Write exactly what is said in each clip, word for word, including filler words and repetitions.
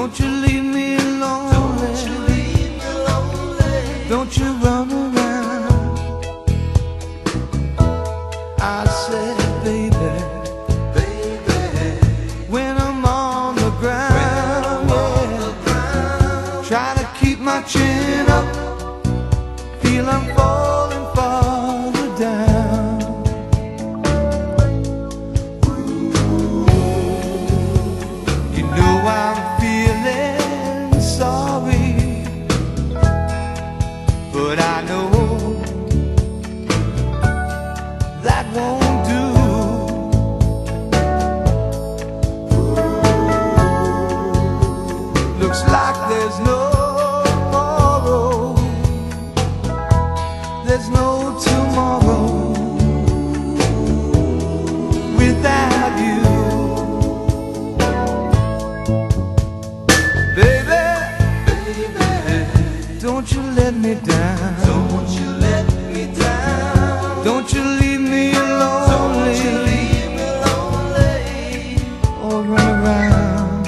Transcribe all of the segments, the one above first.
Don't you leave me lonely. Don't you leave me lonely. Don't you run around. I said, baby, baby, when I'm on the ground, when I'm on yeah, the ground, try to keep my chin up, feel I'm falling farther down. You know I'm feeling sorry, but I know that won't do. Looks like there's no tomorrow. There's no tomorrow without you, baby. baby, Don't you let me down. don't you let me down. Don't you leave me lonely. Don't you leave me lonely. Or run around.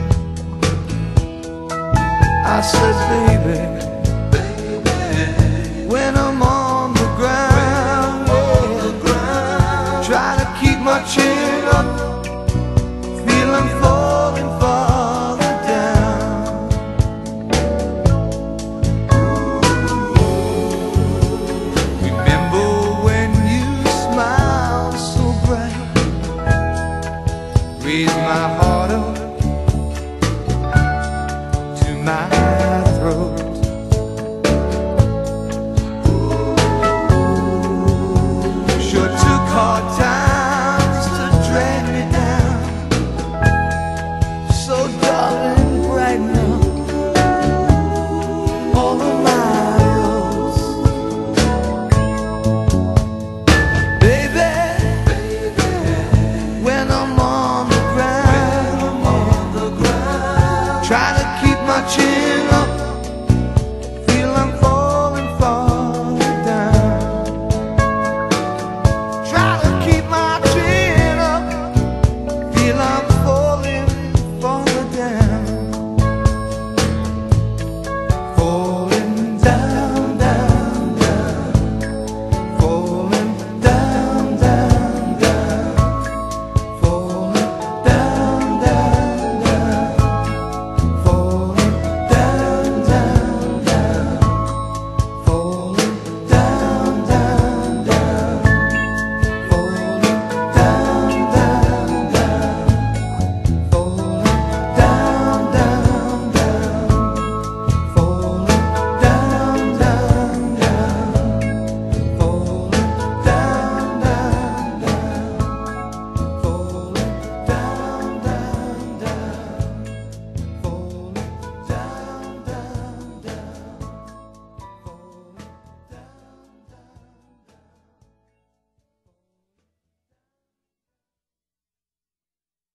I said, baby, baby, when I'm on the ground, on yeah, the ground, try to keep my chin up, feel I'm falling farther down. Remember when you smiled so bright, raised my heart up to my throat. Sure took hard times to drag me down. So darling, brighten up all the miles, baby. When I'm on the ground, on the ground, try to keep my chin